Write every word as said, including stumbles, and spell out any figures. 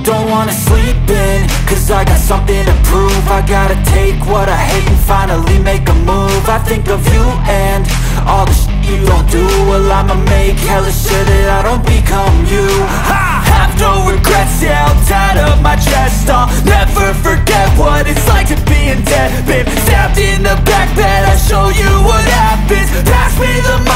don't wanna sleep in, cause I got something to prove. I gotta take what I hate and finally make a move. I think of you and all the shit you don't do. Well, I'ma make hella sure that I don't become you. I have no regrets, yeah, I'll tie up my chest. I'll never forget what it's like to be in debt. Been stabbed in the back bed, I'll show you what happens. Pass me the